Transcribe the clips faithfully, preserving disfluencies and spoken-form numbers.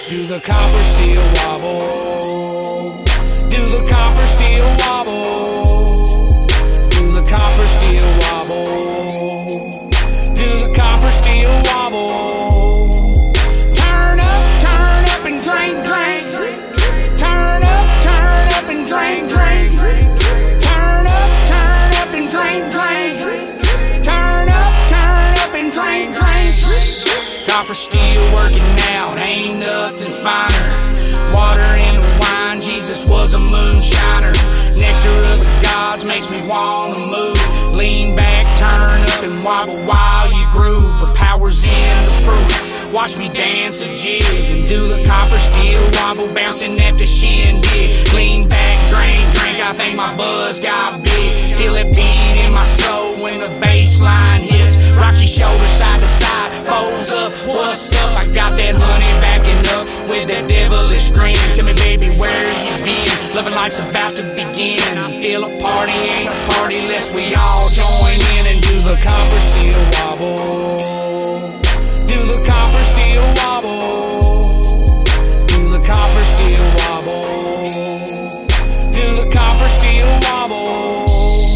Do the copper steel wobble. Do the copper steel wobble. Do the copper steel wobble. Do the copper steel wobble. Turn up, turn up and drink, drink. Turn up, turn up and drink, drink. Turn up, turn up and drink, drink. Turn up, turn up and drink, drink. Copper steel working out, ain't nothing finer. Water and wine, Jesus was a moonshiner. Nectar of the gods makes me wanna move. Lean back, turn up and wobble while you groove. The power's in the proof. Watch me dance a jig and do the copper steel wobble, bouncing at the shindig. Lean back, drain, drink, I think my buzz got big. Feel it beat in my soul when the bass line hits. Rock your shoulders side to side, pose up, what's up? I got that honey backing up with that devilish grin. Tell me baby, where you been? Loving life's about to begin. Feel a party ain't a party unless we all join in and do the copper steel wobble. Do the copper steel wobble. Do the copper steel wobble. Do the copper steel wobble.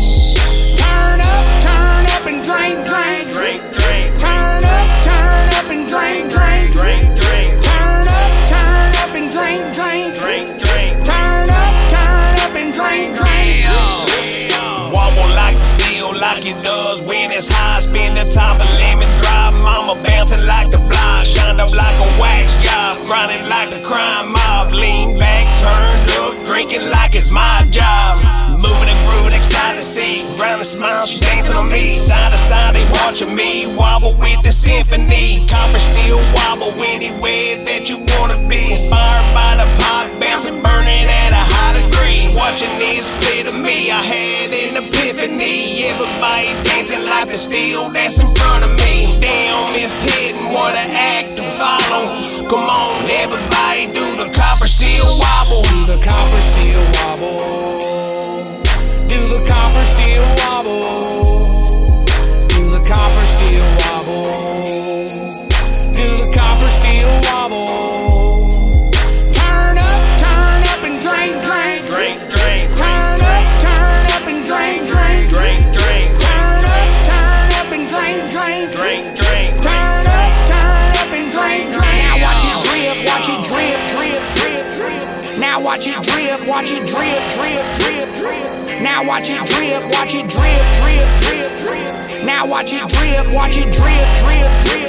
Turn up, turn up and drink, drink. Drink, drink. Turn up, turn up and drink, drink. Drink, drink. Turn up, turn up and drink, drink. Drink, drink. Turn up, turn up and drink, drink. Wobble like steel, like it does when it's high. Spin the top of lemon drop. Mama bouncing like the block, shined up like a wax job, grinding like the crime mob. Lean back, turned up, drinking like it's my job. Moving and grooving, excited to see. Round the smile, she dancing on me. Side to side, they watching me wobble with the symphony. Copper steel wobble anywhere that you wanna be. Inspired by the pop, bouncing, burning at a high degree. Watching this clear to me, I had an epiphany. Everybody dancing like the steel that's in front of me. Damn, it's hitting, what an act to follow. Come on, everybody, do the copper steel wobble. Do the copper steel wobble. Do the copper steel wobble. Do the copper steel wobble. Do the copper steel wobble. Turn up, turn up and drink, drink. Drink, drink. Turn up, turn up and drink, drink. Drink, drink. Turn up, turn up and drink, drink. Drink, drink. Turn up, turn up and drink, drink. Now watch it drip, watch it drip, drip, drip, drip. Now watch it drip, watch it drip, drip, drip, drip. Now watch it drip, watch it drip, drip, drip, drip. Now watch it drip, watch it drip, drip, drip.